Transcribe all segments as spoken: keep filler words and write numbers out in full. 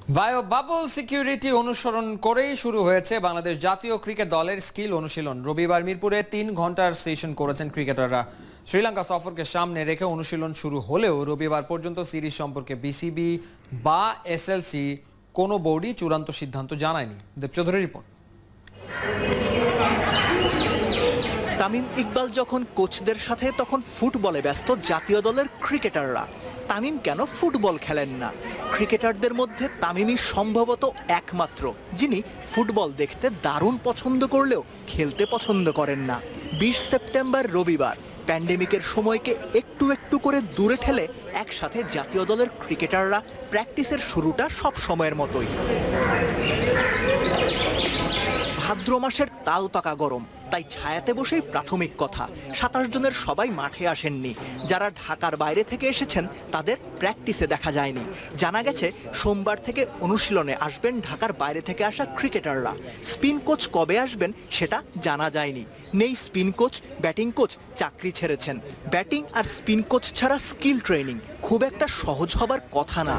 Bio bubble security অনুসরণ করেই শুরু হয়েছে বাংলাদেশ জাতীয় ক্রিকেট দলের স্কিল অনুশীলন। রবিবার মিরপুরে তিন ঘন্টার সেশন করেছেন ক্রিকেটাররা। শ্রীলঙ্কা সফরকে সামনে রেখে অনুশীলন শুরু হলেও রবিবার পর্যন্ত সিরিজ সম্পর্কে বিসিবি বা এসএলসি কোনো বোর্ডই চূড়ান্ত সিদ্ধান্ত জানায়নি। দেবচৌধুরীর রিপোর্ট। তামিম ইকবাল যখন কোচদের সাথে তখন ফুটবলে ব্যস্ত জাতীয় দলের ক্রিকেটাররা। তামিম কেন ফুটবল খেলেন না? ক্রিকেটারদের মধ্যে তামিমই সম্ভবত একমাত্র যিনি ফুটবল দেখতে দারুণ পছন্দ করলেও খেলতে পছন্দ করেন না। বিশ সেপ্টেম্বর রবিবার প্যান্ডেমিকের সময়কে একটু একটু করে দূরে ঠেলে একসাথে জাতীয় দলের ক্রিকেটাররা প্র্যাকটিসের শুরুটা সব সময়ের মতোই। ভাদ্র মাসের তাল পাকা গরম, তাই ছায়াতে বসেই প্রাথমিক কথা। সাতাশ জনের সবাই মাঠে আসেননি। যারা ঢাকার বাইরে থেকে এসেছেন তাদের প্র্যাকটিসে দেখা যায়নি। জানা গেছে সোমবার থেকে অনুশীলনে আসবেন ঢাকার বাইরে থেকে আসা ক্রিকেটাররা। স্পিন কোচ কবে আসবেন সেটা জানা যায়নি। নেই স্পিন কোচ, ব্যাটিং কোচ চাকরি ছেড়েছেন। ব্যাটিং আর স্পিন কোচ ছাড়া স্কিল ট্রেনিং খুব একটা সহজ হবার কথা না।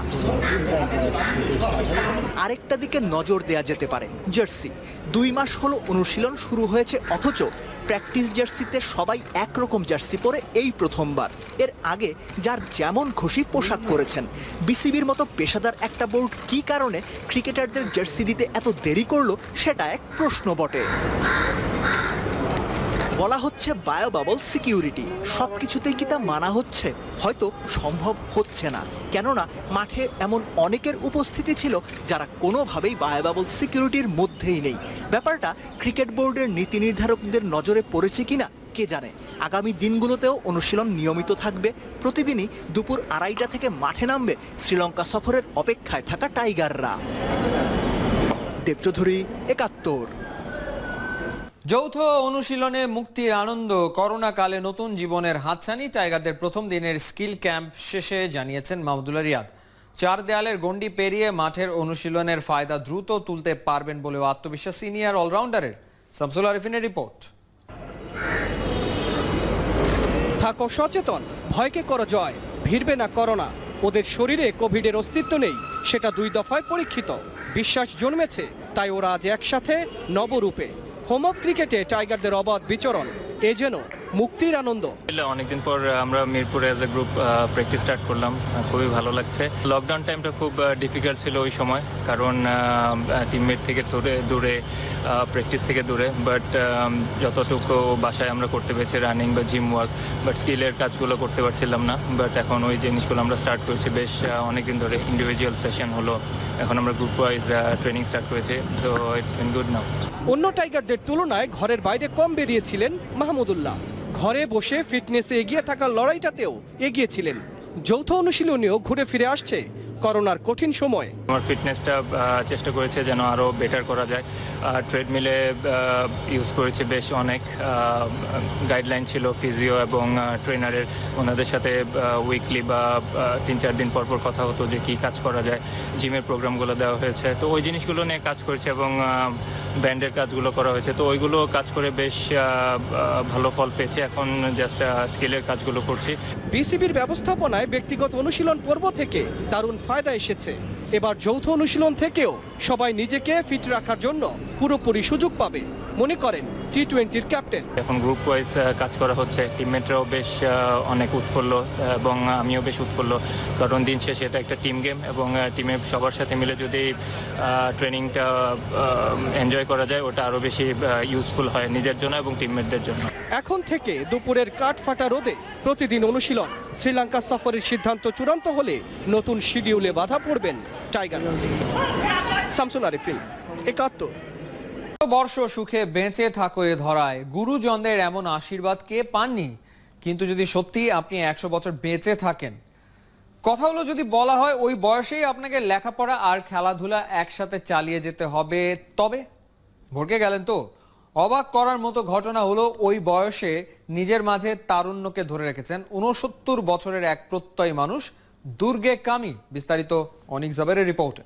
আরেকটা দিকে নজর দেয়া যেতে পারে জার্সি। দুই মাস হলো অনুশীলন শুরু হয়েছে, অথচ প্র্যাকটিস জার্সিতে সবাই একরকম জার্সি পরে এই প্রথমবার। এর আগে যার যেমন খুশি পোশাক পরেছেন। বিসিবির মতো পেশাদার একটা বোর্ড কী কারণে ক্রিকেটারদের জার্সি দিতে এত দেরি করলো সেটা এক প্রশ্ন বটে। বলা হচ্ছে বায়ো বাবল সিকিউরিটি, সব কিছুতেই কি তা মানা হচ্ছে? হয়তো সম্ভব হচ্ছে না, কেননা মাঠে এমন অনেকের উপস্থিতি ছিল যারা কোনোভাবেই বায়ো বাবল সিকিউরিটির মধ্যেই নেই। ব্যাপারটা ক্রিকেট বোর্ডের নীতি নির্ধারকদের নজরে পড়েছে কিনা কে জানে। আগামী দিনগুলোতেও অনুশীলন নিয়মিত থাকবে। প্রতিদিনই দুপুর আড়াইটা থেকে মাঠে নামবে শ্রীলঙ্কা সফরের অপেক্ষায় থাকা টাইগাররা। দেবচৌধুরী, একাত্তর। যৌথ অনুশীলনে মুক্তির আনন্দ। করোনা কালে নতুন জীবনের হাতছানি টাইগারদের প্রথম দিনের স্কিল ক্যাম্প শেষে জানিয়েছেন মাহমুদুল্লাহ রিয়াদ। চার দেয়ালের গণ্ডি পেরিয়ে মাঠের অনুশীলনের ফায়দা দ্রুত তুলতে পারবেন বলেও আত্মবিশ্বাস সিনিয়র অলরাউন্ডারের। শামসুল আরিফিনের রিপোর্ট। থাকো সচেতন, ভয়কে করো জয়, ভিড়বে না করোনা। ওদের শরীরে কোভিডের অস্তিত্ব নেই, সেটা দুই দফায় পরীক্ষিত। বিশ্বাস জন্মেছে, তাই ওরা আজ একসাথে নবরূপে। হোম অফ ক্রিকেটে টাইগারদের অবাধ বিচরণ, এ যেন মুক্তির আনন্দ। অনেকদিন পর আমরা মিরপুরে as a group practice start করলাম, খুবই ভালো লাগছে। লকডাউন টাইমটা খুব ডিফিকাল্ট ছিল ওই সময়, কারণ টিমমেট থেকে দূরে দূরে প্র্যাকটিস থেকে দূরে। বাট যতটুকু বাসায় আমরা করতে পেরেছি রানিং বা জিম ওয়ার্ক, বাট স্কিলের কাজগুলো করতে পারছিলাম না। বাট এখন ওই জিনিসগুলো আমরা স্টার্ট করেছি বেশ অনেকদিন ধরে। ইন্ডিভিজুয়াল সেশন হলো, এখন আমরা গ্রুপ ওয়াইজ ট্রেনিং স্টার্ট করেছি। তো ইটস বিন গুড নাও। অন্য টাইগারদের তুলনায় ঘরের বাইরে কম বেরিয়েছিলেন মাহমুদুল্লাহ। ঘরে বসে ফিটনেসে এগিয়ে থাকার লড়াইটাতেও এগিয়েছিলেন। যৌথ অনুশীলনেও ঘুরে ফিরে আসছে করোনার কঠিন সময়। আমার ফিটনেসটা চেষ্টা করেছে যেন আরও বেটার করা যায়। ট্রেডমিলে ইউজ করেছে বেশ অনেক। গাইডলাইন ছিল ফিজিও এবং ট্রেনারের, ওনাদের সাথে উইকলি বা তিন চার দিন পর পর কথা হতো যে কী কাজ করা যায়। জিমের প্রোগ্রামগুলো দেওয়া হয়েছে, তো ওই জিনিসগুলো নিয়ে কাজ করেছে এবং ব্যান্ডের কাজগুলো করা হয়েছে। তো ওইগুলো কাজ করে বেশ ভালো ফল পেয়েছে। এখন জাস্ট স্কিলের কাজগুলো করছি। বিসিবির ব্যবস্থাপনায় ব্যক্তিগত অনুশীলন পর্ব থেকে দারুণ ফায়দা এসেছে। এবার যৌথ অনুশীলন থেকেও সবাই নিজেকে ফিট রাখার জন্য পুরোপুরি সুযোগ পাবে, মনে করেন টি টোয়েন্টির ক্যাপ্টেন। এখন গ্রুপ ওয়াইজ কাজ করা হচ্ছে, টিমমেটরাও বেশ অনেক উৎফুল্ল এবং আমিও বেশ উৎফুল্ল, কারণ দিন শেষে এটা একটা টিম গেম এবং টিমের সবার সাথে মিলে যদি ট্রেনিংটা এনজয় করা যায় ওটা আরও বেশি ইউজফুল হয় নিজের জন্য এবং টিমমেটদের জন্য। এখন থেকে দুপুরের কাঠ ফাটা রোদে প্রতিদিন অনুশীলন। শ্রীলঙ্কা সফরের সিদ্ধান্ত চূড়ান্ত হলে নতুন শিডিউলে বাধা পড়বেন টাইগার। শামসুল আরিফিন, একাত্তর। বর্ষ সুখে বেঁচে থাকো এ ধরায়, গুরুজনদের এমন আশীর্বাদ কে পাননি? কিন্তু যদি সত্যি আপনি একশো বছর বেঁচে থাকেন, কথা হলো যদি বলা হয় ওই বয়সেই আপনাকে লেখাপড়া আর খেলাধুলা একসাথে চালিয়ে যেতে হবে, তবে ভরকে গেলেন তো। অবাক করার মতো ঘটনা হলো ওই বয়সে নিজের মাঝে তারুণ্যকে ধরে রেখেছেন ঊনসত্তর বছরের এক প্রত্যয়ী মানুষ দুর্গে কামি। বিস্তারিত অনিক জাবেরের রিপোর্টে।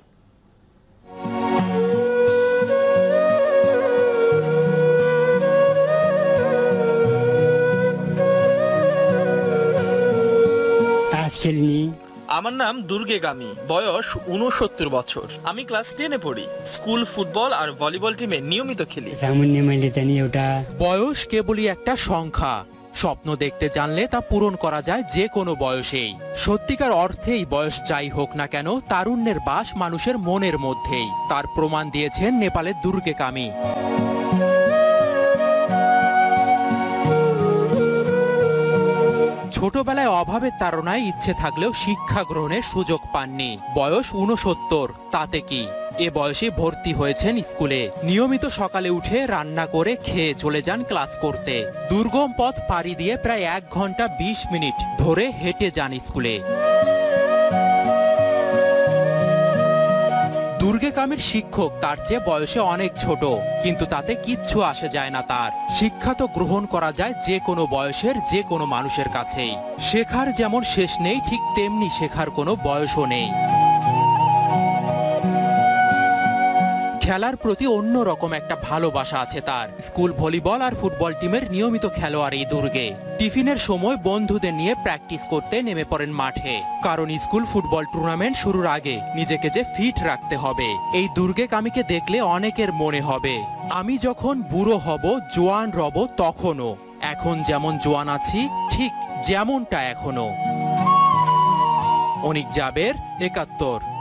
তাস খেলিনি, আমার নাম দুর্গে গামী, বয়স ঊনসত্তর বছর। আমি ক্লাস টেনে পড়ি। স্কুল ফুটবল আর ভলিবল টিমে নিয়মিত খেলি। বয়স কেবলই একটা সংখ্যা। স্বপ্ন দেখতে জানলে তা পূরণ করা যায় যে কোনো বয়সেই। সত্যিকার অর্থেই বয়স যাই হোক না কেন, তারুণ্যের বাস মানুষের মনের মধ্যেই। তার প্রমাণ দিয়েছেন নেপালের দুর্গে গামী। ছোটবেলায় অভাবের তাড়নায় ইচ্ছে থাকলেও শিক্ষা গ্রহণের সুযোগ পাননি। বয়স ঊনসত্তর, তাতে কি? এ বয়সে ভর্তি হয়েছেন স্কুলে। নিয়মিত সকালে উঠে রান্না করে খেয়ে চলে যান ক্লাস করতে। দুর্গম পথ পাড়ি দিয়ে প্রায় এক ঘন্টা বিশ মিনিট ধরে হেঁটে যান স্কুলে। দুর্গে গামীর শিক্ষক তার চেয়ে বয়সে অনেক ছোট, কিন্তু তাতে কিচ্ছু আসে যায় না তার। শিক্ষা তো গ্রহণ করা যায় যে কোনো বয়সের যে কোনো মানুষের কাছেই। শেখার যেমন শেষ নেই, ঠিক তেমনি শেখার কোনো বয়সও নেই। খেলার প্রতি অন্য রকম একটা ভালোবাসা আছে তার। স্কুল ভলিবল আর ফুটবল টিমের নিয়মিত খেলোয়াড় এই দুর্গে। টিফিনের সময় বন্ধুদের নিয়ে প্র্যাকটিস করতে নেমে পড়েন মাঠে, কারণ স্কুল ফুটবল টুর্নামেন্ট শুরুর আগে নিজেকে যে ফিট রাখতে হবে। এই দুর্গে গামীকে দেখলে অনেকের মনে হবে, আমি যখন বুড়ো হব, জোয়ান রব, তখনও এখন যেমন জোয়ান আছি ঠিক যেমনটা এখনো। অনিক জাবের, একাত্তর।